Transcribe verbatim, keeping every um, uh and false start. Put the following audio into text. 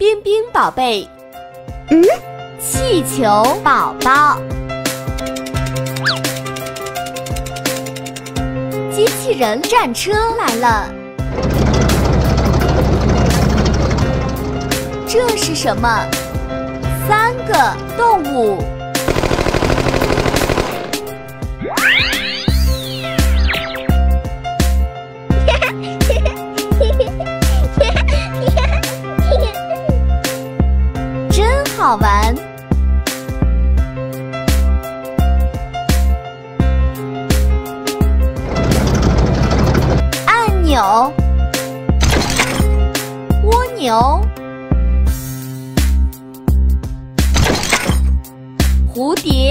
冰冰宝贝， 嗯， 气球宝宝，机器人战车来了。这是什么？三个动物。真好玩！按钮，蜗牛，蝴蝶。